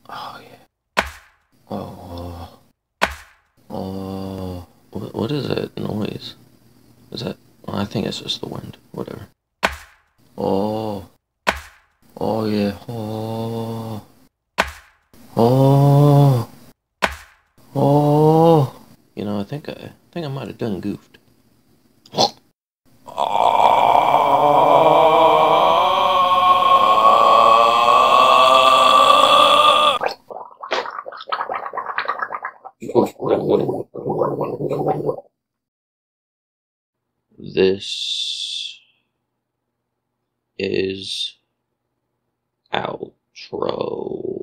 Oh yeah. Oh. Oh. What is that noise? Is that? I think it's just the wind. Whatever. Oh. Oh yeah. Oh. Oh. Oh. I think I might have done goofed. This is outro.